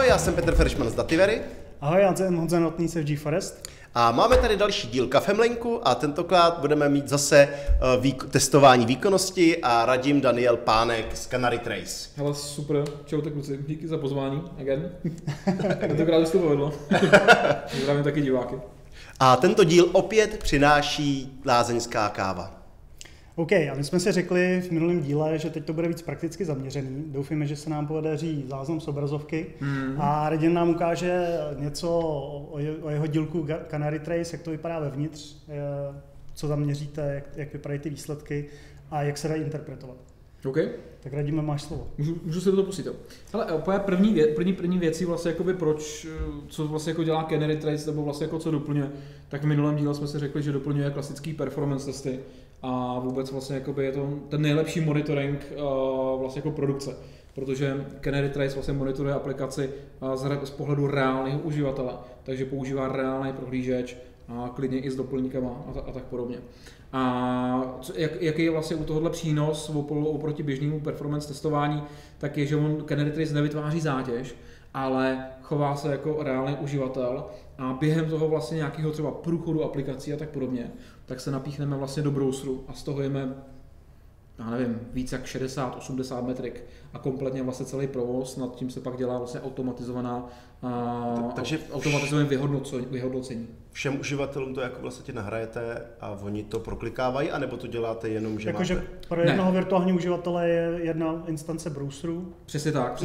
já jsem Petr Feršman z Dativery. Ahoj, já jsem Honza Notný z Forest. A máme tady další díl Kafemlenku a tentokrát budeme mít zase testování výkonnosti a Radim Daniel Pánek z Canary Trace. Hele, super, čau kluci, díky za pozvání, again. Tentokrát už to povedlo. Zdravím taky diváky. A tento díl opět přináší lázeňská káva. OK, a my jsme si řekli v minulém díle, že teď to bude víc prakticky zaměřený. Doufíme, že se nám podaří záznam z obrazovky. A Radim nám ukáže něco o jeho dílku Canary Trace, jak to vypadá vevnitř, co tam měříte, jak vypadají ty výsledky a jak se dají interpretovat. OK. Tak Radime, máš slovo. Můžu se to pustit. Ale první věcí vlastně jakoby co vlastně jako dělá Canary Trace, nebo vlastně jako co doplňuje, tak v minulém díle jsme si řekli, že doplňuje klasický performance testy a vůbec vlastně jakoby je to ten nejlepší monitoring vlastně jako produkce. Protože Canary Trace vlastně monitoruje aplikaci z pohledu reálného uživatele, takže používá reálný prohlížeč, a klidně i s doplňkama a tak podobně. A jaký je vlastně u tohohle přínos oproti běžnému performance testování, tak je, že on Canary Trace nevytváří zátěž, ale chová se jako reálný uživatel a během toho vlastně nějakého třeba průchodu aplikací a tak podobně, tak se napíchneme vlastně do browseru a z toho jeme, já nevím, víc jak 60-80 metrik a kompletně vlastně celý provoz, nad tím se pak dělá vlastně automatizované vyhodnocení. Všem uživatelům to jako vlastně nahrajete a oni to proklikávají, anebo to děláte jenom, že Jakože máte... pro jednoho virtuálního uživatele je jedna instance browseru. Přesně tak.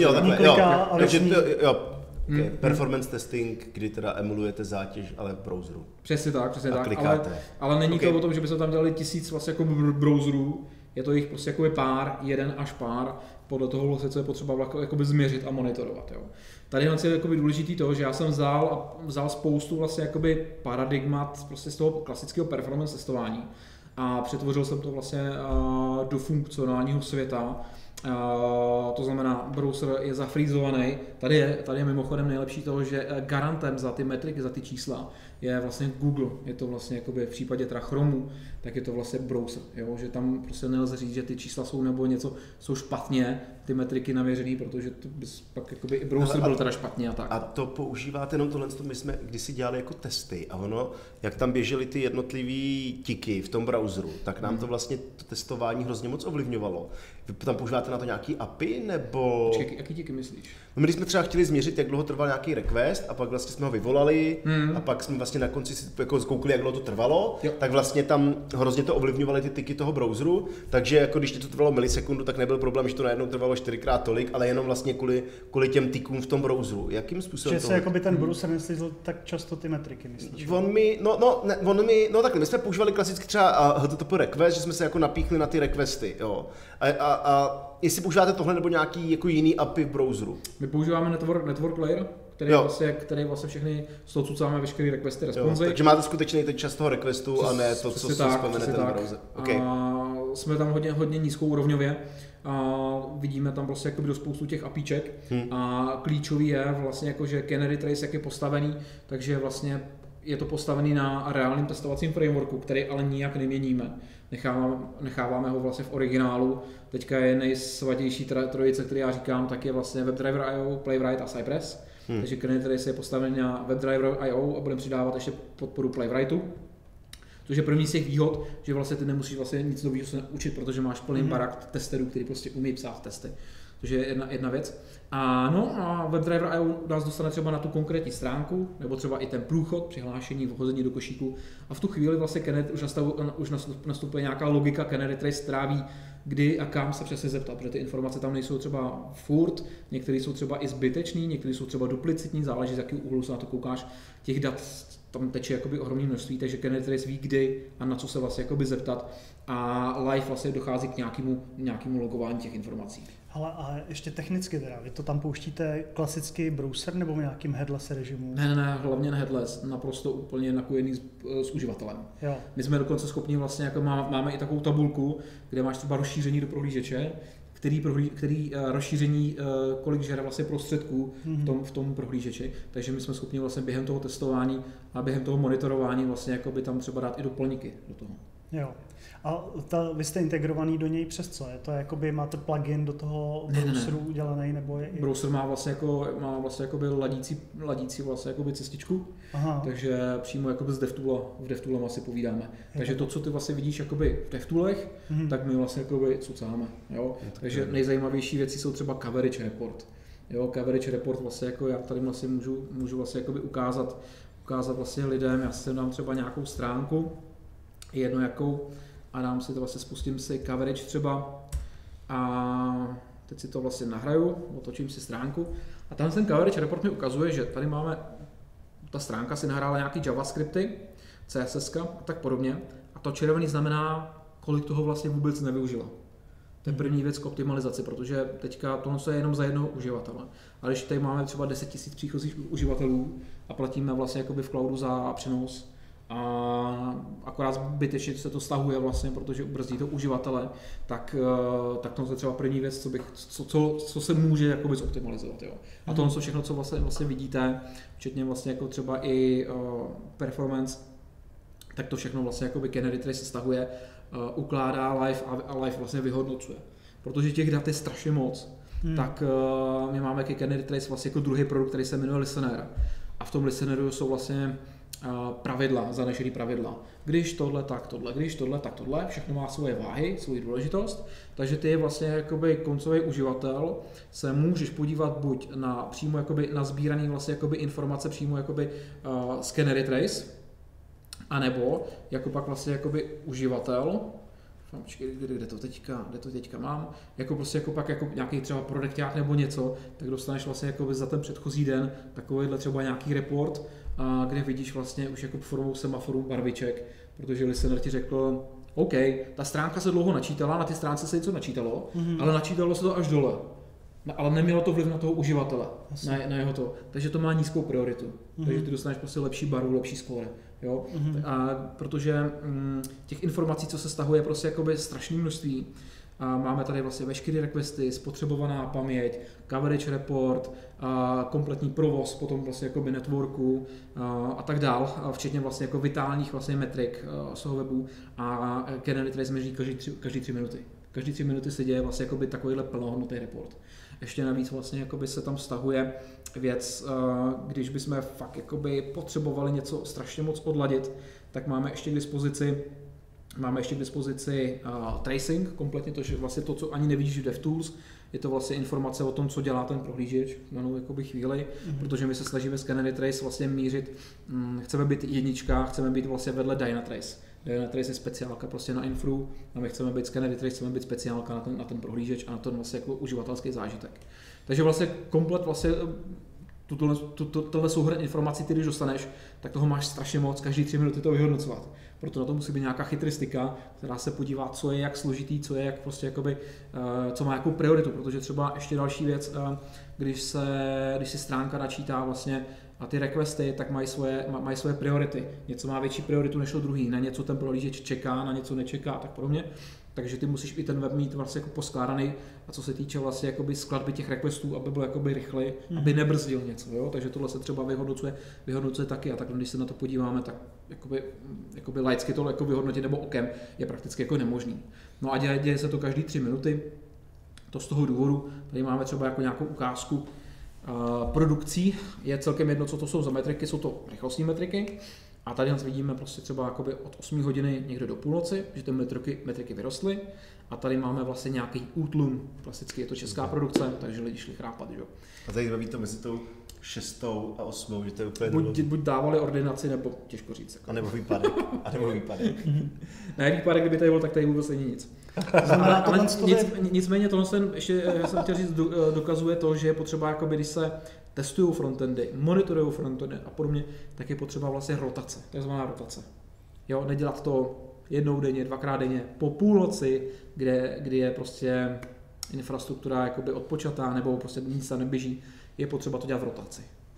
Performance testing, kdy teda emulujete zátěž, ale v browseru. Přesně tak. Ale není to o tom, že by se tam dělali 1000 vlastně jako browserů, je to jich prostě jako pár, jeden až pár, podle toho vlastně, co je potřeba jakoby změřit a monitorovat. Jo. Tady je jakoby důležitý to, že já jsem vzal spoustu vlastně jakoby paradigmat prostě z toho klasického performance testování a přetvořil jsem to vlastně do funkcionálního světa. To znamená, browser je zafreezovaný. Tady je mimochodem nejlepší toho, že garantem za ty metriky, za ty čísla je vlastně Google. Je to vlastně jakoby v případě teda Chromu, tak je to vlastně browser. Jo? Že tam prostě nelze říct, že ty čísla jsou nebo něco jsou špatně, ty metriky naměřený, protože to bys pak jakoby i browser byl teda špatně a tak. A to používáte jenom tohle, my jsme kdysi dělali jako testy a ono, jak tam běžely ty jednotlivý tiky v tom browseru, tak nám to vlastně to testování hrozně moc ovlivňovalo. Vy tam používáte na to nějaký API, nebo... Počkej, jaký tiky myslíš? No, my když jsme třeba chtěli změřit, jak dlouho trval nějaký request a pak vlastně jsme ho vyvolali a pak jsme vlastně na konci si jako zkoukli, jak dlouho to trvalo, tak vlastně tam hrozně to ovlivňovaly ty tiky toho browseru, takže jako když to trvalo milisekundu, tak nebyl problém, že to najednou trvalo 4x tolik, ale jenom vlastně kvůli těm tikům v tom browseru. Jakým způsobem že se jakoby ten browser neslízl tak často ty metriky, myslíš? Takhle, my jsme používali klasicky třeba HTTP request, že jsme se jako napíchli na ty requesty, jo. A jestli používáte tohle nebo nějaký jako jiný API v browseru? My používáme network layer, který vlastně všechny z toho cucáme veškeré requesty, response. Takže máte skutečný ten čas toho requestu a ne to, co si vzpomene ten browser. Okay. A jsme tam hodně nízkourovňově. A vidíme tam prostě jakoby do spoustu těch APIček a klíčový je vlastně jako, že Canary Trace jak je postavený, takže vlastně je to postavený na reálném testovacím frameworku, který ale nijak neměníme. Necháváme ho vlastně v originálu. Teďka je nejsvatější trojice, který já říkám, tak je vlastně WebDriver.io, Playwright a Cypress. Takže Canary Trace je postavený na WebDriver.io a budeme přidávat ještě podporu Playwrightu. Což je první z těch výhod, že vlastně ty nemusíš vlastně nic nového se učit, protože máš plný barák testerů, který prostě umí psát testy. To je jedna věc. A WebDriver.io nás dostane třeba na tu konkrétní stránku, nebo třeba i ten průchod, přihlášení, vhození do košíku. A v tu chvíli vlastně už nastupuje nějaká logika Canary Trace, která ví, kdy a kam se přesně zeptat, protože ty informace tam nejsou třeba furt, některé jsou třeba i zbytečný, některé jsou třeba duplicitní, záleží z jakého úhlu se na to koukáš. Těch dat tam teče jakoby ohromné množství, takže Canary Trace ví, kdy a na co se vlastně jakoby zeptat a live vlastně dochází k nějakému logování těch informací. Ale a ještě technicky teda, vy to tam pouštíte klasický browser nebo v nějakým headless režimu? Ne, hlavně na headless, naprosto úplně napojený s uživatelem. Jo. My jsme dokonce schopni vlastně, jako máme i takovou tabulku, kde máš třeba rozšíření do prohlížeče, který rozšíření, kolik žere vlastně prostředků v tom prohlížeči. Takže my jsme schopni vlastně během toho testování a během toho monitorování vlastně jakoby tam třeba dát i doplňky do toho. Jo. A vy jste integrovaný do něj přes co? Je to jakoby, máte plugin do toho browseru udělaný, nebo je... Browser má vlastně jakoby ladící vlastně jakoby cestičku, takže přímo jakoby z DevToolem asi povídáme. Takže to, co ty vlastně vidíš jakoby v DevToolech, tak my vlastně jakoby cucáme, jo. Takže nejzajímavější věci jsou třeba coverage report. Jo, coverage report vlastně jako já tady vlastně můžu vlastně jakoby ukázat vlastně lidem, já si dám třeba nějakou stránku, jedno jakou, a dám si to vlastně, spustím si coverage třeba a teď si to vlastně nahraju, otočím si stránku a tam ten coverage report mi ukazuje, že tady máme, ta stránka si nahrála nějaký JavaScripty, CSS a tak podobně a to červený znamená, kolik toho vlastně vůbec nevyužila. To je první věc k optimalizaci, protože teďka tohle je jenom za jednoho uživatele. Ale když tady máme třeba 10 000 příchozích uživatelů a platíme vlastně jakoby v cloudu za přenos, a akorát zbytečně se to stahuje vlastně, protože ubrzdí to uživatele, tak to je třeba první věc, co se může jakoby zoptimalizovat. Jo. A tohle všechno, co vlastně vidíte, včetně vlastně jako třeba i performance, tak to všechno vlastně jakoby Canary Trace se stahuje, ukládá live a live vlastně vyhodnocuje. Protože těch dat je strašně moc, tak my máme ke Canary Trace vlastně jako druhý produkt, který se jmenuje Listener. A v tom Listeneru jsou vlastně pravidla, zanešený pravidla. Když tohle, tak tohle, když tohle, tak tohle, všechno má svoje váhy, svoji důležitost, takže ty vlastně jakoby koncový uživatel se můžeš podívat buď na přímo jakoby na sbíraný vlastně jakoby informace přímo jakoby z Canary Trace, anebo jako pak vlastně jakoby uživatel, kde to teďka mám, jako prostě jako pak jako nějaký třeba produkták nebo něco, tak dostaneš vlastně jakoby za ten předchozí den takovýhle třeba nějaký report, kde vidíš vlastně už jako formou semaforu barviček, protože listener ti řekl, OK, ta stránka se dlouho načítala, na ty stránce se něco načítalo, ale načítalo se to až dole. Ale nemělo to vliv na toho uživatele, na jeho to. Takže to má nízkou prioritu. Takže ty dostaneš prostě lepší barvu, lepší skóre. Jo? A protože těch informací, co se stahuje, prostě jakoby strašné množství. A máme tady vlastně veškeré requesty, spotřebovaná paměť, coverage report, kompletní provoz potom vlastně jakoby networku a tak dál, včetně vlastně jako vitálních vlastně metrik z toho webu a Canary Trace měří každý 3 minuty. Každý 3 minuty se děje vlastně jakoby takovýhle plnohodnotný report. Ještě navíc vlastně jakoby se tam vztahuje věc, když bychom fakt jakoby potřebovali něco strašně moc odladit, tak máme ještě k dispozici tracing, kompletně to, že vlastně to, co ani nevidíš v DevTools, je to vlastně informace o tom, co dělá ten prohlížeč v danou jakoby chvíli, protože my se snažíme s Canary Trace vlastně mířit, chceme být jednička, chceme být vlastně vedle Dynatrace. Dynatrace je speciálka prostě na infru a my chceme být s Canary Trace, chceme být speciálka na ten prohlížeč a na ten vlastně jako uživatelský zážitek. Takže vlastně komplet vlastně tohle souhrn informací, ty když dostaneš, tak toho máš strašně moc, každý 3 minuty to vyhodnocovat. Proto na to musí být nějaká chytristika, která se podívá, co je jak složitý, co je jak prostě jakoby, co má jakou prioritu, protože třeba ještě další věc, když si stránka načítá vlastně a ty requesty, tak mají svoje priority. Něco má větší prioritu než to druhý, na něco ten prohlížeč čeká, na něco nečeká a tak podobně. Takže ty musíš i ten web mít vlastně jako poskládaný a co se týče vlastně jakoby skladby těch requestů, aby byl jakoby rychlej, aby nebrzdil něco, jo? Takže tohle se třeba vyhodnocuje taky a tak když se na to podíváme, tak jakoby laicky to jako vyhodnotit nebo okem je prakticky jako nemožný. No a děje se to každý 3 minuty, to z toho důvodu, tady máme třeba jako nějakou ukázku produkcí, je celkem jedno, co to jsou za metriky, jsou to rychlostní metriky. A tady vidíme prostě třeba jakoby od 8 hodiny někde do půlnoci, že ty metriky vyrostly. A tady máme vlastně nějaký útlum, klasicky je to česká produkce, takže lidi šli chrápat, jo. A tady baví to mezi tou 6. a 8, že to je úplně buď dávali ordinaci, nebo těžko říct. Jako. A nebo výpadek. Ne, výpadek, kdyby tady byl, tak tady vůbec není nic. Ale nicméně tohle já jsem chtěl říct, dokazuje to, že je potřeba, jakoby, když se testují frontendy, monitorují frontendy a podobně, tak je potřeba vlastně rotace, takzvaná rotace. Jo, nedělat to jednou denně, 2krát denně, po půlnoci, kdy je prostě infrastruktura jakoby odpočatá nebo prostě nic tam neběží, je potřeba to dělat v rotaci.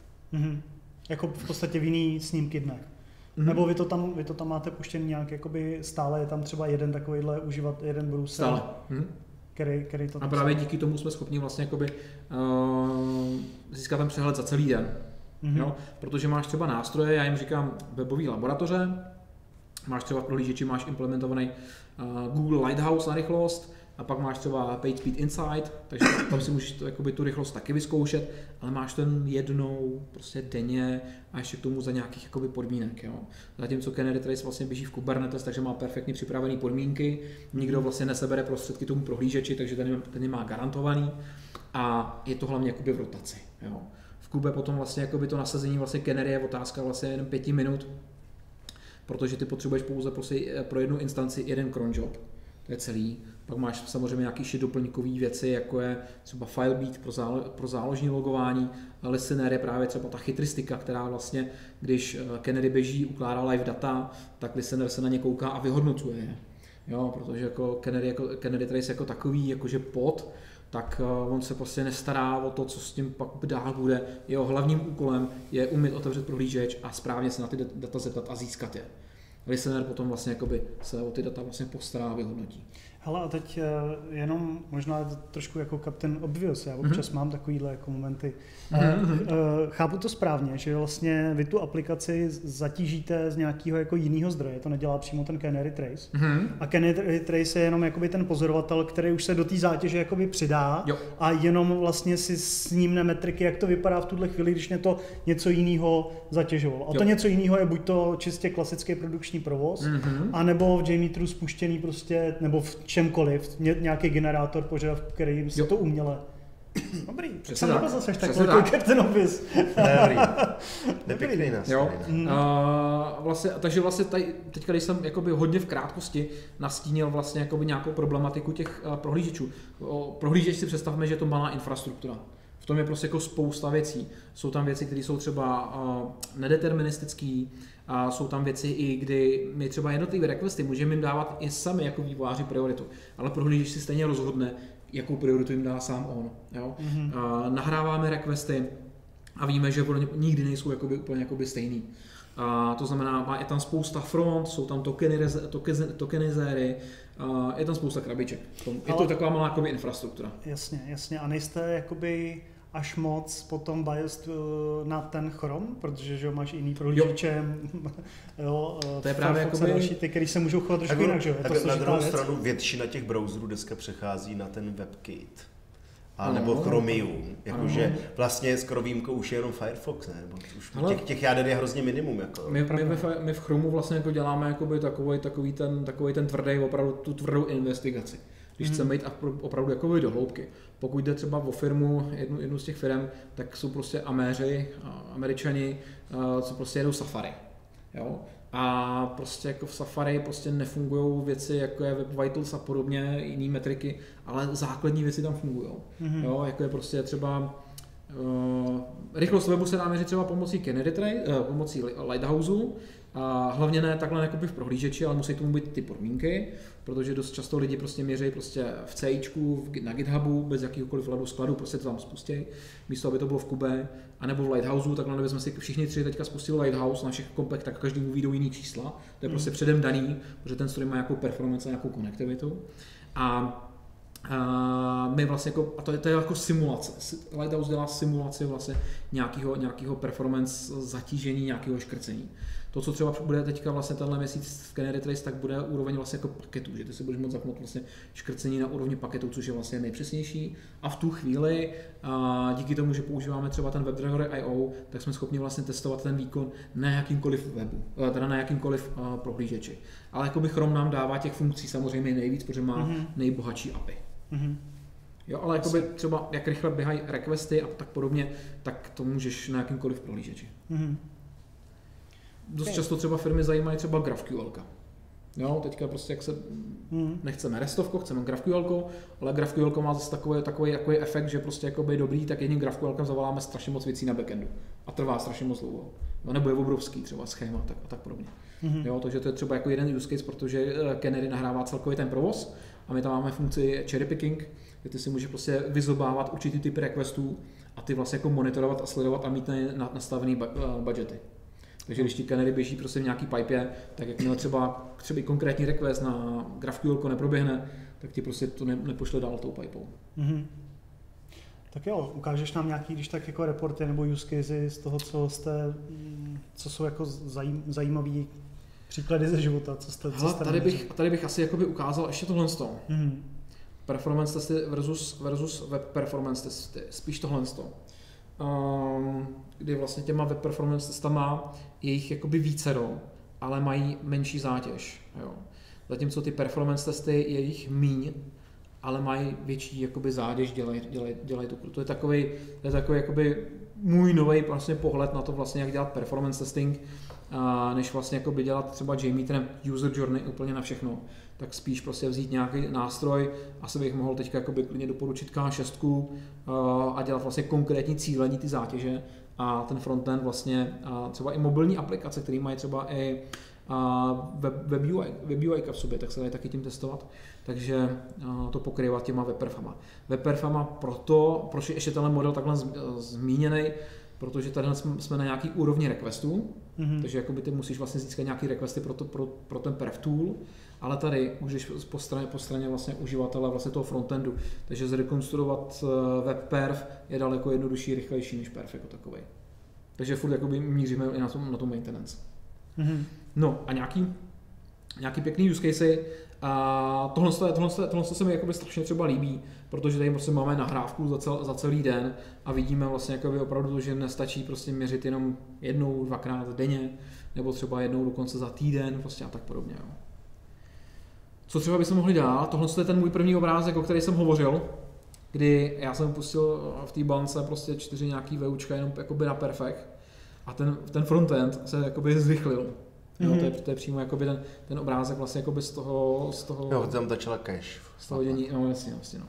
Jako v podstatě v jiný snímky dne. Nebo vy to tam máte puštěný nějak jakoby stále, je tam třeba jeden takovýhle jeden browser. Stále. Který to a právě díky tomu jsme schopni vlastně jakoby, získat ten přehled za celý den. Jo? Protože máš třeba nástroje, já jim říkám webové laboratoře, máš třeba v prohlížeči máš implementovaný Google Lighthouse na rychlost, a pak máš třeba PageSpeed Insight, takže tam si můžeš tu rychlost taky vyzkoušet, ale máš ten jednou prostě denně a ještě k tomu za nějakých podmínek. Jo. Zatímco Canary Trace vlastně běží v Kubernetes, takže má perfektně připravené podmínky, nikdo vlastně nesebere prostředky tomu prohlížeči, takže ten je má garantovaný a je to hlavně v rotaci. Jo. V Kube potom vlastně to nasazení vlastně Canary je otázka vlastně jen 5 minut, protože ty potřebuješ pouze prostě pro jednu instanci jeden cron job. To je celý. Pak máš samozřejmě nějaké doplňkové věci, jako je třeba Filebeat pro záložní logování, Listener je právě třeba ta chytristika, která vlastně, když Canary běží, ukládá live data, tak Listener se na ně kouká a vyhodnocuje je. Jo, protože Canary Trace jako takový, jakože pod, tak on se prostě nestará o to, co s tím pak dál bude. Jeho hlavním úkolem je umět otevřít prohlížeč a správně se na ty data zeptat a získat je. Listener potom vlastně se o ty data vlastně postará a vyhodnotí. Hele, a teď jenom možná trošku jako Captain Obvious, já občas mám takovýhle jako momenty. Chápu to správně, že vlastně vy tu aplikaci zatížíte z nějakého jako jiného zdroje, to nedělá přímo ten Canary Trace. A Canary Trace je jenom jakoby ten pozorovatel, který už se do té zátěže jakoby přidá a jenom vlastně si snímne metriky, jak to vypadá v tuhle chvíli, když mě to něco jiného zatěžovalo. A to něco jiného je buď to čistě klasický produkční provoz, anebo v JMeteru spuštěný prostě, nebo v čemkoliv, nějaký generátor požadavků, který se to uměle. Dobrý, přesně tak. Zase tak ten opis. Nepěkný nás. Vlastně, takže vlastně teďka, když jsem hodně v krátkosti nastínil vlastně nějakou problematiku těch prohlížečů. Prohlížeč si představme, že je to malá infrastruktura. V tom je prostě spousta věcí. Jsou tam věci, které jsou třeba nedeterministické, a jsou tam věci i kdy my třeba jednotlivé requesty můžeme jim dávat i sami jako vývojáři prioritu, ale prohlížeč si stejně rozhodne, jakou prioritu jim dá sám on. Jo? Nahráváme requesty a víme, že nikdy nejsou úplně stejný. To znamená, je tam spousta front, jsou tam tokenizéry, je tam spousta krabiček. Je to taková malá infrastruktura. Jasně. A nejste jakoby až moc potom biased na ten Chrome, protože že máš jiný prohlížeče, to je právě další ty, který se můžou chovat trošku jinak, že jo? Na druhou stranu většina těch browserů dneska přechází na ten WebKit. A nebo Chromium, jakože vlastně skoro výjimkou už je jenom Firefox, ne? Nebo už těch jader je hrozně minimum. Jako. My v Chromu vlastně děláme takový ten tvrdý, opravdu tu tvrdou investigaci. Když chceme jít opravdu do hloubky. Pokud jde třeba o firmu, jednu z těch firm, tak jsou prostě Američani, co prostě jedou Safari. Jo? A prostě v Safari prostě nefungují věci, jako je Web Vitals a podobně, jiné metriky, ale základní věci tam fungují. Jo? Jako je prostě třeba rychlost webu se dá měřit třeba pomocí Canary Trace, pomocí Lighthouse, a hlavně ne takhle v prohlížeči, ale musí k tomu být ty podmínky, protože dost často lidi prostě měří prostě v CIčku, na GitHubu, bez jakýhokoliv skladu, prostě to tam spustí, místo aby to bylo v Kube, anebo v Lighthouse, takhle kdybychom si všichni tři teďka spustili Lighthouse na všech kompech, tak každému vyjdou jiný čísla, to je prostě předem daný, protože ten stroj má nějakou performance a nějakou konektivitu. A my vlastně a to je jako simulace. Lighthouse dělá simulaci vlastně nějakého performance zatížení, nějakého škrcení. To, co třeba bude teďka vlastně tenhle měsíc v Canary Trace, tak bude úroveň vlastně paketů, že ty si budeš moct zapnout vlastně škrcení na úrovni paketů, což je vlastně nejpřesnější. A v tu chvíli, díky tomu, že používáme třeba ten WebDriver IO, tak jsme schopni vlastně testovat ten výkon na jakýmkoliv webu, teda na jakýmkoliv prohlížeči. Ale Chrome nám dává těch funkcí samozřejmě nejvíc, protože má nejbohatší API. Jo, ale třeba jak rychle běhají requesty a tak podobně, tak to můžeš na jakýmkoliv prohlížeči. Dost často třeba firmy zajímají třeba GraphQL. Jo, teďka prostě jak se nechceme restovko, chceme GraphQL, ale GraphQL má zase takový efekt, že prostě je dobrý, tak jedním GraphQL zavoláme strašně moc věcí na backendu a trvá strašně moc dlouho. Nebo je obrovský třeba schéma a tak podobně. Jo, takže to je třeba jako jeden use case, protože Canary nahrává celkově ten provoz a my tam máme funkci cherry picking, kde ty si můžeš prostě vyzobávat určitý typy requestů a ty vlastně monitorovat a sledovat a mít nastavený budgety. Takže když ti Canary běží prostě v nějaký pipe, tak jakmile třeba konkrétní request na GraphQL neproběhne, tak ti prostě to nepošle dál tou pipou. Tak jo, ukážeš nám nějaký, když tak jako reporty nebo use casey z toho, co jsou jako zajímavý příklady ze života, co jste tady bych asi jakoby ukázal ještě tohle. Performance testy versus web performance testy, spíš tohle. Kdy vlastně těma web performance testama je jich jakoby vícero, ale mají menší zátěž. Jo. Zatímco ty performance testy je jich míň, ale mají větší jakoby zátěž, dělají to. To je takový jakoby můj nový vlastně pohled na to vlastně, jak dělat performance testing, než vlastně jakoby dělat třeba JMeterem user journey úplně na všechno. Tak spíš prostě vzít nějaký nástroj, asi bych mohl teďka jakoby klidně doporučit K6 a dělat vlastně konkrétní cílení ty zátěže a ten frontend vlastně třeba i mobilní aplikace, které mají třeba i web UI v sobě, tak se dají taky tím testovat, takže to pokrývat těma webperfama. Webperfama proč je ještě tenhle model takhle zmíněný, protože tady jsme na nějaký úrovni requestů, takže jakoby ty musíš vlastně získat nějaký requesty pro ten perf tool, ale tady můžeš po straně vlastně uživatele vlastně toho frontendu, takže zrekonstruovat web perf je daleko jednodušší, rychlejší než perf jako takovej. Takže furt jakoby míříme i na tom maintenance. No a nějaký pěkný use casey. A tohle se mi jakoby strašně třeba líbí, protože tady prostě máme nahrávku za celý den a vidíme vlastně jakoby opravdu to, že nestačí prostě měřit jenom jednou, dvakrát denně, nebo třeba jednou dokonce za týden prostě a tak podobně. Jo. Co třeba bychom mohli dát? Tohle je ten můj první obrázek, o který jsem hovořil, kdy já jsem pustil v té bance prostě 4 nějaký VUčka jenom jakoby na perfekt a ten frontend se jakoby zrychlil. No, to je přímo jakoby ten obrázek vlastně jakoby z toho jo, tam začala cache. Z toho dění, no jasně, no.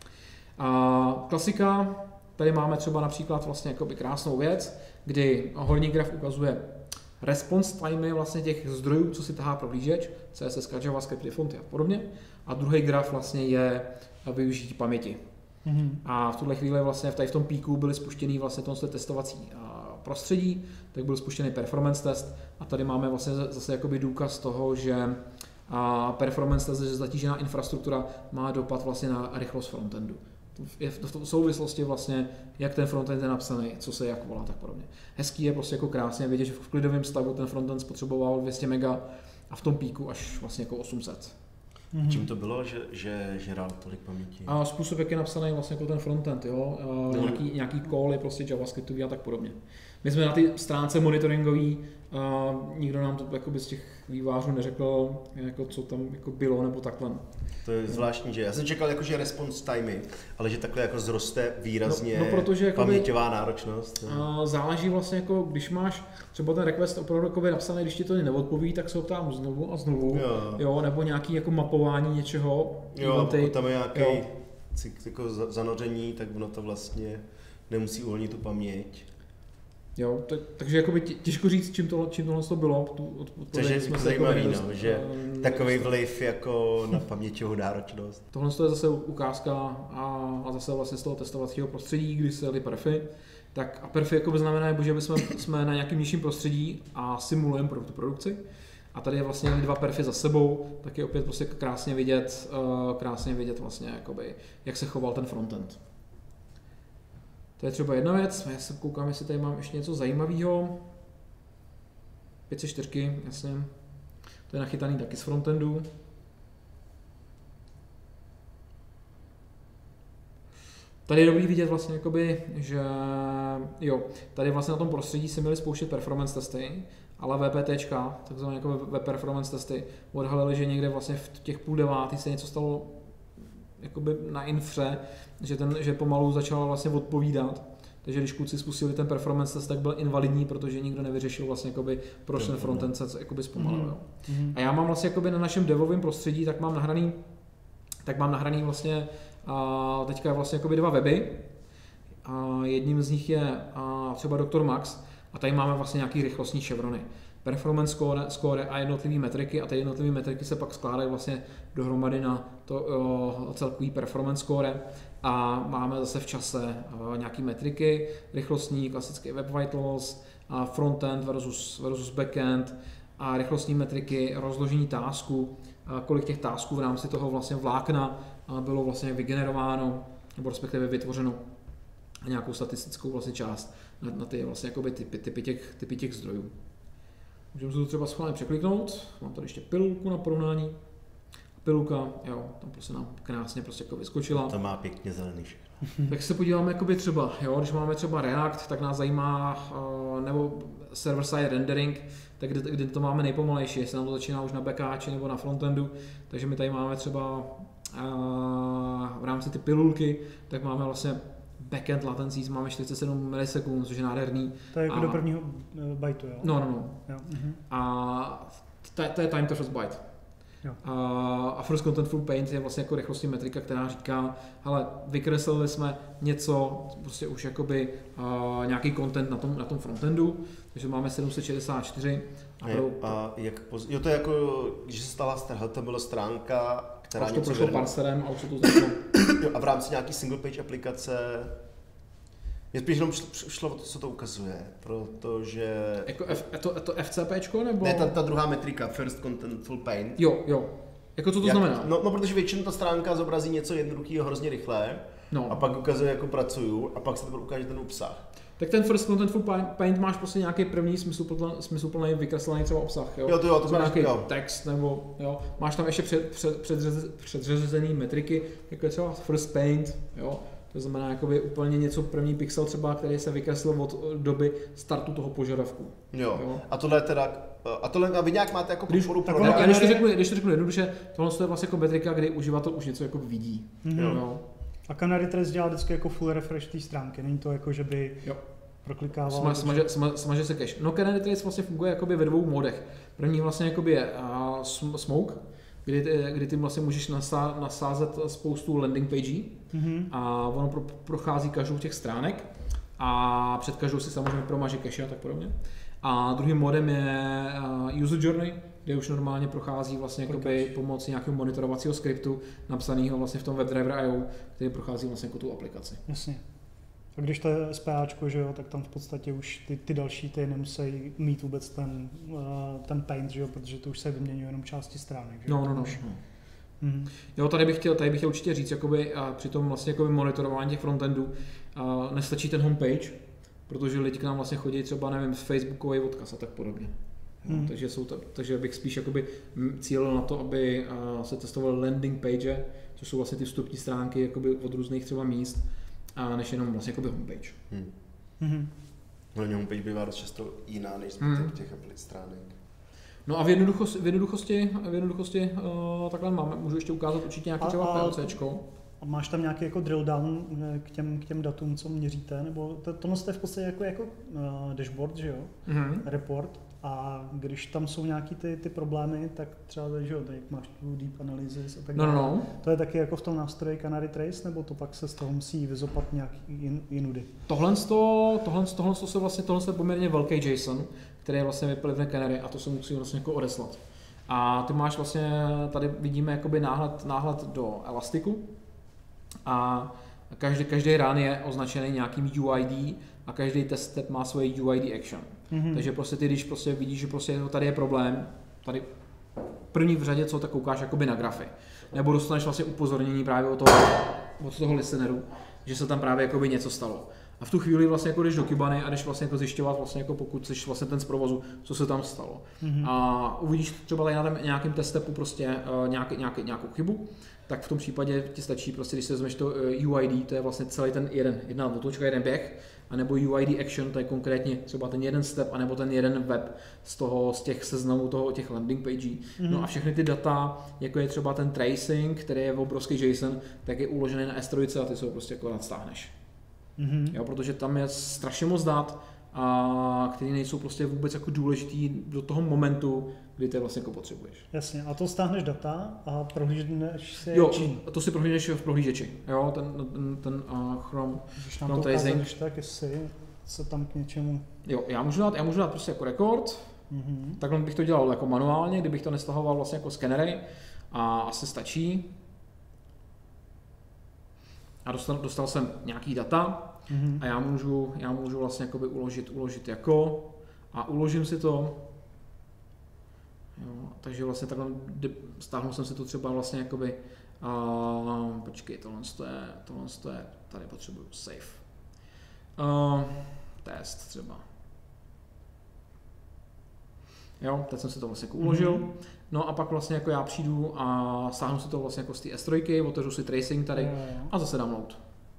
A klasika, tady máme třeba například vlastně jakoby krásnou věc, kdy horní graf ukazuje response timey vlastně těch zdrojů, co si tahá prohlížeč, CSS, JavaScript, fonty a podobně. A druhý graf vlastně je využití paměti. A v tuhle chvíli vlastně tady v tom píku byly spuštěný vlastně tohle testovací prostředí, tak byl spuštěný performance test a tady máme vlastně zase jakoby důkaz toho, že performance test, že zatížená infrastruktura má dopad vlastně na rychlost frontendu. Je v souvislosti vlastně, jak ten frontend je napsaný, co se jak volá, tak podobně. Hezký je prostě jako krásně vidět, že v klidovém stavu ten frontend spotřeboval 200 MB a v tom píku až vlastně jako 800. Čím to bylo, že žral tolik paměti? A způsob, jak je napsaný vlastně jako ten frontend, jo? Nějaký call je prostě JavaScriptový a tak podobně. My jsme na té stránce monitoringový, nikdo nám to jakoby z těch vývářů neřekl, jako co tam jako bylo nebo takhle. To je zvláštní, že já jsem čekal jako, že response timey, ale že takhle jako zroste výrazně protože paměťová náročnost. Záleží vlastně jako, když máš třeba ten request opravdu jako napsaný, když ti to neodpoví, tak se ho ptám znovu a znovu, jo, nebo nějaký jako mapování něčeho. Jo, tam je nějaký jako zanoření, tak ono to vlastně nemusí uvolnit tu paměť. Jo, takže jakoby těžko říct, čím tohle to bylo. Takže jsme zajímavý, no, že takový vliv jako na paměťovou náročnost. Tohle je zase ukázka a zase vlastně z toho testovacího prostředí, kdy se jeli perfy. Tak a perfy jako znamená, že jsme na nějakém nižším prostředí a simulujeme produkci. A tady je vlastně 2 perfy za sebou, tak je opět prostě krásně vidět vlastně jakoby, jak se choval ten frontend. To je třeba jedna věc, já se koukám, jestli tady mám ještě něco zajímavého. 504, jasně. To je nachytaný taky z frontendu. Tady je dobrý vidět vlastně, jakoby, že jo, tady vlastně na tom prostředí se měly spouštět performance testy, ale VPTčka, takzvané jako web performance testy, odhalily, že někde vlastně v těch 8:30 se něco stalo jakoby na infře, že pomalu začala vlastně odpovídat. Takže když kluci spustili ten performance test, tak byl invalidní, protože nikdo nevyřešil vlastně jakoby, proč ten frontend se jakoby zpomalil. A já mám vlastně jakoby na našem devovém prostředí, tak mám nahraný vlastně teďka vlastně jakoby 2 weby. Jedním z nich je třeba Dr. Max a tady máme vlastně nějaký rychlostní chevrony. Performance score a jednotlivé metriky a ty jednotlivé metriky se pak skládají vlastně dohromady na to celkový performance score a máme zase v čase nějaké metriky, rychlostní, klasický web vitals, frontend versus backend a rychlostní metriky, rozložení tasků, kolik těch tasků v rámci toho vlastně vlákna bylo vlastně vygenerováno nebo respektive vytvořeno a nějakou statistickou vlastně část na ty vlastně jakoby typy těch zdrojů. Můžeme se to třeba schválně překliknout, mám tady ještě pilulku na porovnání. Pilulka, jo, tam prostě nám krásně prostě jako vyskočila. To má pěkně zelený všechno. Tak se podíváme jakoby třeba, jo, když máme třeba React, tak nás zajímá, nebo server-side rendering, tak kde to máme nejpomalejší, jestli nám to začíná už na backáči nebo na frontendu, takže my tady máme třeba v rámci ty pilulky, tak máme vlastně backend latencies, máme 47 milisekund, což je nádherný. To je jako do prvního bytu, jo? No. Jo. A to je time to first byte. Jo. A First Contentful Paint je vlastně jako rychlostní metrika, která říká, hele, vykreslili jsme něco, prostě už jakoby nějaký content na tom frontendu, takže máme 764. Jo, to je jako, když se stala HTML stránka, která něco prošlo parserem a už se to začalo. A v rámci nějaký single page aplikace je spíš jenom šlo o to, co to ukazuje, protože... Jako to FCPčko, nebo? Ne, ta druhá metrika, First Contentful Paint. Jo. Jako co to znamená? No, protože většinou ta stránka zobrazí něco jednoduchého hrozně rychle, a pak ukazuje, jako pracuju, a pak se to ukáže ten obsah. Tak ten First Contentful Paint máš prostě nějaký první smysluplný vykreslený třeba obsah, jo? To nějaký text, nebo jo? Máš tam ještě předřazený metriky, jako je třeba First Paint, jo? To znamená jakoby úplně něco první pixel třeba, který se vykreslil od doby startu toho požadavku. Jo. A tohle teda, a vy nějak máte jako podporu pro když to řeknu jednoduše, tohle je vlastně jako metrika, kdy uživatel už něco jako vidí. Jo. A Canary Trace dělá vždycky jako full refresh té stránky, není to jako, že by proklikával. Smaže se cache. No Canary Trace vlastně funguje jakoby ve dvou modech. První vlastně jakoby je smoke, kdy ty vlastně můžeš nasázet spoustu landing pagí a ono prochází každou těch stránek a před každou si samozřejmě promaže cache a tak podobně. A druhým modem je user journey, kde už normálně prochází vlastně jakoby pomocí nějakého monitorovacího skriptu napsaného vlastně v tom WebDriver.io, který prochází vlastně jako tu aplikaci. Jasně. A když to je SPAčko, že jo, tak tam v podstatě už ty další ty nemusí mít vůbec ten paint, že jo, protože to už se vyměňuje jenom části stránek, že jo. No. Jo, tady bych chtěl určitě říct, jakoby, při tom vlastně jakoby monitorování těch frontendů nestačí ten homepage, protože lidi k nám vlastně chodí třeba, nevím, Facebookový odkaz a tak podobně. Takže bych spíš jakoby cílil na to, aby se testovaly landing page, což jsou vlastně ty vstupní stránky jakoby od různých třeba míst, než jenom vlastně jakoby homepage. No, homepage bývá dost často jiná než těch stránek. No a v jednoduchosti takhle máme, můžu ještě ukázat určitě nějaký třeba PLCčko. A máš tam nějaký jako drill down k těm datům, co měříte, nebo tohle je v podstatě jako dashboard, že jo, report, a když tam jsou nějaký ty problémy, tak třeba tady, že jo, tady máš tu deep analysis a tak dále. No. To je taky jako v tom nástroji Canary Trace, nebo to pak se z toho musí vyzopat nějaký jinudy? Tohle je poměrně velký JSON, který je vlastně vyplivne Canary a to se musí vlastně jako odeslat. A ty máš vlastně, tady vidíme jakoby náhled do Elastiku a každý run je označený nějakým UID a každý test step má svoje UID action. Takže prostě ty, když prostě vidíš, že prostě tady je problém, tady první v řadě, co tak koukáš jakoby na grafy. Nebo dostaneš vlastně upozornění právě od toho listeneru, že se tam právě jakoby něco stalo. A v tu chvíli vlastně jako jdeš do Kibany a jdeš vlastně jako zjišťovat vlastně jako pokud jsi vlastně ten z provozu, co se tam stalo. A uvidíš třeba tady na nějakým testepu prostě nějakou chybu, tak v tom případě ti stačí prostě, když si vezmeš to UID, to je vlastně celý ten jedna otočka, jeden běh, anebo UID action, to je konkrétně třeba ten jeden step, anebo ten jeden web z těch seznamů těch landing pagí. No a všechny ty data, jako je třeba ten tracing, který je obrovský JSON, tak je uložený na S3 a ty se ho prostě jako nadstáhneš. Jo, protože tam je strašně moc dat, který nejsou prostě vůbec jako důležitý do toho momentu, kdy ty vlastně jako potřebuješ. Jasně, a to stáhneš data a prohlížneš si čím? To si prohlížeš v prohlížeči, jo, ten Chrome tracing. Když tak, jestli se tam k něčemu... Jo, já můžu dát prostě jako rekord, takhle bych to dělal jako manuálně, kdybych to nestahoval vlastně jako skenery a asi stačí. A dostal jsem nějaký data a já můžu vlastně jakoby uložit jako a uložím si to. Jo, takže vlastně takhle stáhnu jsem si to třeba vlastně jakoby počkej, tohle je, tady potřebuju save. Test třeba. Jo, teď jsem si to vlastně jako uložil. No a pak vlastně jako já přijdu a sáhnu si to vlastně jako z té S3, otevřu si tracing tady a zase dám load.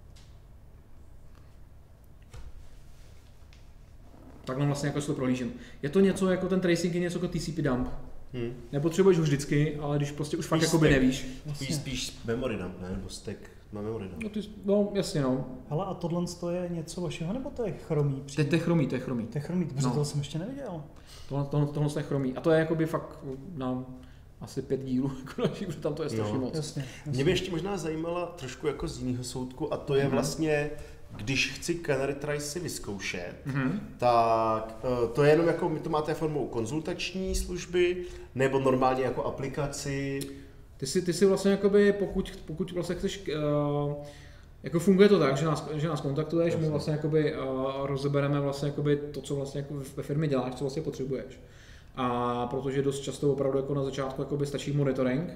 Takhle vlastně jako si to prohlížím. Je to něco jako ten tracing, je něco jako TCP dump. Nepotřebuješ ho vždycky, ale když prostě už fakt jakoby nevíš. Spíš memory dump, ne? Nebo stack na memory dump. No jasně no. Hele, a tohle je něco vašeho, nebo to je chromý? To je chromý. To je chromý, protože to jsem ještě neviděl. Tohle je chromý. A to je jakoby fakt na asi 5 dílů, protože tam to je strašně moc. Jasně. Mě by ještě možná zajímala trošku jako z jiného soudku, a to je vlastně, když chci Canary Trace si vyzkoušet, tak to je jenom jako, to máte formou konzultační služby, nebo normálně jako aplikaci? Ty si vlastně jakoby, pokud vlastně chceš, jako funguje to tak, že nás kontaktuješ, my vlastně jakoby rozebereme vlastně jakoby to, co vlastně jako ve firmě děláš, co vlastně potřebuješ. A protože dost často opravdu jako na začátku jakoby stačí monitoring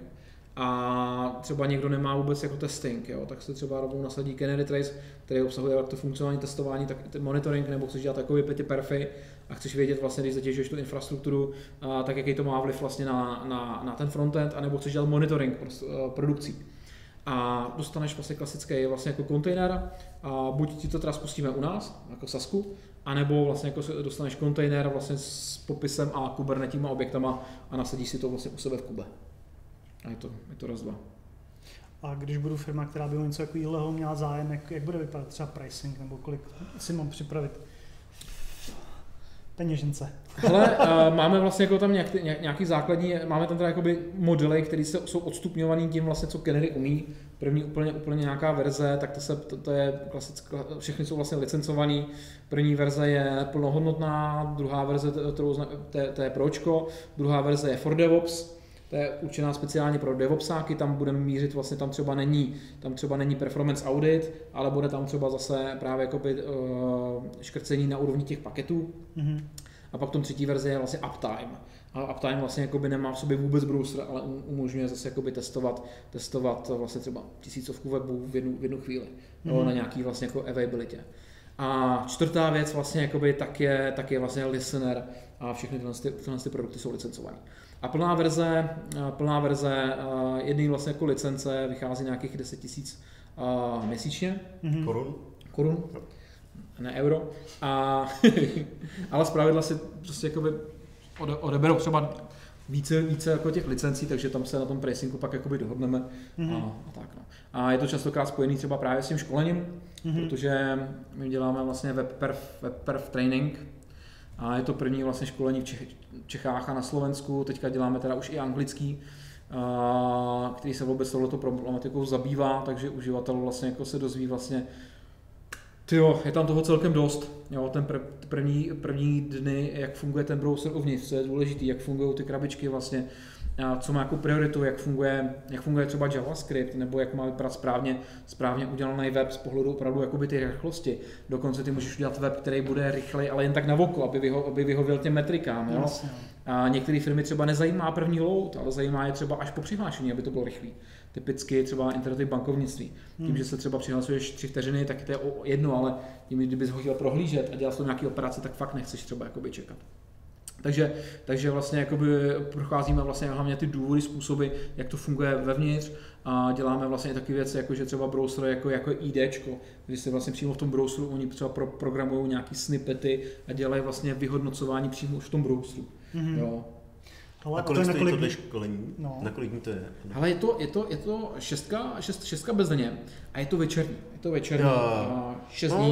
a třeba někdo nemá vůbec jako testing, jo, tak se třeba rovnou nasadí Canary Trace, který obsahuje jak to funkcionální testování, tak i monitoring, nebo chceš dělat takový perfy a chceš vědět vlastně, když zatěžuješ tu infrastrukturu, tak jaký to má vliv vlastně na ten frontend, anebo chceš dělat monitoring produkcí. A dostaneš vlastně klasický vlastně jako kontejner a buď ti to teda spustíme u nás, jako Sasku, anebo vlastně jako dostaneš kontejner vlastně s popisem a kubernetíma objektama a nasadíš si to vlastně u sebe v kube. A je to raz, dva. A když budu firma, která by o něco takového měla zájem, jak bude vypadat třeba pricing, nebo kolik si mám připravit peněžence? Hele, máme vlastně jako tam nějaký základní, máme tam teda jakoby modely, které jsou odstupňované tím vlastně, co Canary umí. První úplně nějaká verze, tak to je klasická, všechny jsou vlastně licencovaný. První verze je plnohodnotná, druhá verze, to je pročko, druhá verze je for DevOps. To je určená speciálně pro DevOpsáky, tam budeme mířit, vlastně tam třeba není performance audit, ale bude tam třeba zase právě jakoby, škrcení na úrovni těch paketů. A pak v tom třetí verzi je vlastně uptime. A uptime vlastně jakoby nemá v sobě vůbec browser, ale umožňuje zase jakoby testovat vlastně třeba 1000 webu v jednu chvíli na nějaký vlastně jako availability. A čtvrtá věc vlastně jakoby tak je vlastně listener a všechny tyhle produkty jsou licencované. A plná verze jedný vlastně jako licence vychází nějakých 10 000 měsíčně. Korun. Ne euro. Ale zpravidla si prostě jakoby odeberou třeba více jako těch licencí, takže tam se na tom pricingu pak jakoby dohodneme a tak. No. A je to častokrát spojený třeba právě s tím školením, protože my děláme vlastně webperf training a je to první vlastně školení v Čechách a na Slovensku, teďka děláme teda už i anglický, který se vůbec touhletou problematikou zabývá, takže uživatel vlastně jako se dozví vlastně, je tam toho celkem dost, jo, ten první dny, jak funguje ten browser uvnitř, co je důležitý, jak fungují ty krabičky vlastně, co má jako prioritu, jak funguje třeba JavaScript, nebo jak má vypadat správně udělaný web z pohledu opravdu jakoby ty rychlosti. Dokonce ty můžeš udělat web, který bude rychlej, ale jen tak na oko, aby vyhověl těm metrikám. Jo? A některé firmy třeba nezajímá první load, ale zajímá je třeba až po přihlášení, aby to bylo rychlý. Typicky třeba internetový bankovnictví. Tím, že se třeba přihlasuješ 3 vteřiny, tak to je jedno, ale tím, kdybys ho chtěl prohlížet a dělat to nějaký operace, tak fakt nechceš třeba jakoby čekat. Takže vlastně jakoby procházíme vlastně hlavně ty důvody, způsoby, jak to funguje vevnitř a děláme vlastně takové věci, jako že třeba browser jako IDčko, když se vlastně přímo v tom browseru oni třeba programují nějaký snippety a dělají vlastně vyhodnocování přímo už v tom browseru. Jo. A kolik stojí tohle školení? No. Na kolik dní to je? Ale je to šestka bez daně a je to večerní. 6 dní.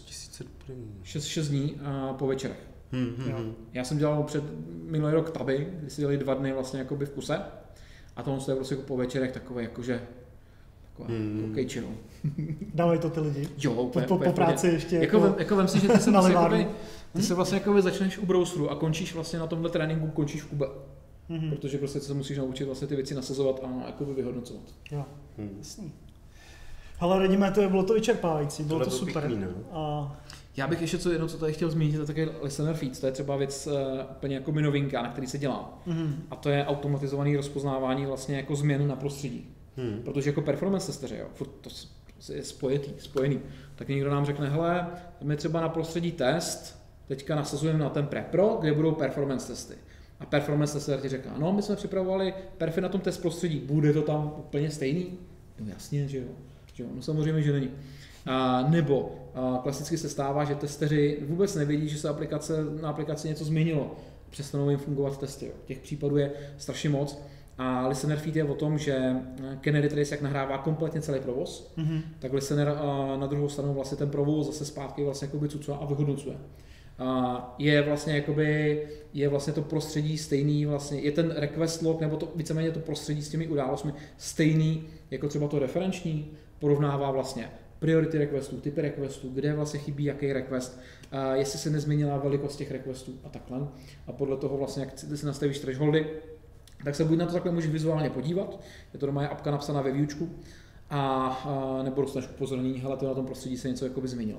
6 dní po večerech. Já jsem dělal minulý rok taby, kdy si dělali 2 dny vlastně jakoby v kuse a tohle je prostě jako po večerech takové jakože okay, chill. Dávají to ty lidi? Jo, po práci ještě jako vem si, že ty se vlastně jakoby, ty se vlastně jakoby začneš u browseru a končíš vlastně na tomhle tréninku, končíš v kube. Protože prostě se musíš naučit vlastně ty věci nasazovat a jakoby vyhodnocovat. Jo, jasný. Hele, Radime, bylo to vyčerpávající, bylo to super. Pěkný, no. A já bych ještě co tady chtěl zmínit, to je také listener feeds, to je třeba věc úplně jako novinka, na který se dělá. A to je automatizované rozpoznávání vlastně jako změn na prostředí. Protože jako performance testeři, jo, furt to je spojený. Tak někdo nám řekne, hele, my třeba na prostředí test, teďka nasazujeme na ten prepro, kde budou performance testy. A performance tester ti říká, no my jsme připravovali perfy na tom test prostředí, bude to tam úplně stejný? No jasně, že jo. No samozřejmě, že není. Nebo klasicky se stává, že testeři vůbec nevědí, že se na aplikaci něco změnilo. Přestanou jim fungovat testy. Jo. Těch případů je strašně moc. A Listener feed je o tom, že Canary Trace jak nahrává kompletně celý provoz, tak Listener na druhou stranu vlastně ten provoz zase zpátky vlastně cucuje a vyhodnocuje. Je vlastně to prostředí stejný, vlastně je ten request log nebo to víceméně to prostředí s těmi událostmi stejný jako třeba to referenční, porovnává vlastně priority requestů, typy requestů, kde vlastně chybí jaký request, jestli se nezměnila velikost těch requestů a takhle. A podle toho vlastně, jak si nastavíš thresholdy, tak se buď na to takhle můžeš vizuálně podívat, je to doma apka napsaná ve viewčku, nebo dostaneš upozornění, hele, to na tom prostředí se něco jakoby změnilo.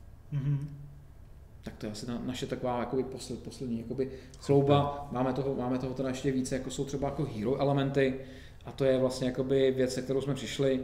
Tak to je asi naše taková jakoby poslední jakoby chlouba. Máme toho teda ještě více, jako jsou třeba jako hero elementy, a to je vlastně jakoby věc, se kterou jsme přišli.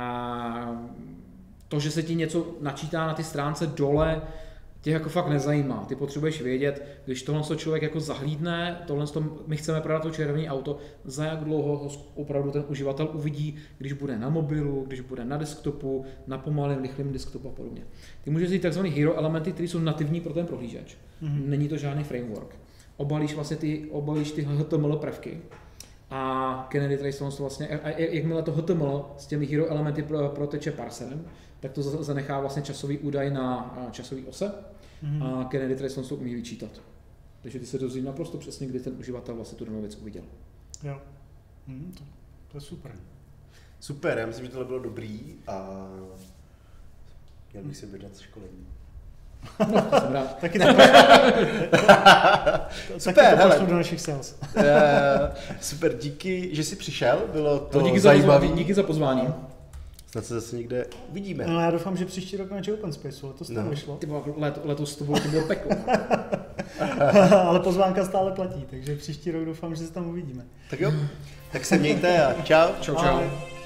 To, že se ti něco načítá na ty stránce dole, tě jako fakt nezajímá. Ty potřebuješ vědět, když tohle člověk jako zahlídne, my chceme prodat to červené auto, za jak dlouho ho opravdu ten uživatel uvidí, když bude na mobilu, když bude na desktopu, na pomalém, rychlém desktopu a podobně. Ty můžeš vzít takzvané hero elementy, které jsou nativní pro ten prohlížeč. Není to žádný framework. Obalíš ty HTML prvky a Canary Trace vlastně, jakmile to HTML s těmi hero elementy proteče parserem, tak to zanechá vlastně časový údaj na časový ose a Canary Trace to umí vyčítat. Takže ty se dozví naprosto přesně, kdy ten uživatel vlastně tu danou věc uviděl. Jo, to je super. Super, já myslím, že tohle bylo dobrý a měl bych si vydat školení. No, to jsem rád. Taky to pošlu do našich sales. Super, díky, že jsi přišel, bylo to díky zajímavé. Díky za pozvání. Snad se zase někde uvidíme. No, já doufám, že příští rok na Open Spaceu, letos to vyšlo. Letos to bylo peklo. Ale pozvánka stále platí, takže příští rok doufám, že se tam uvidíme. Tak jo, tak se mějte a čau. Čau.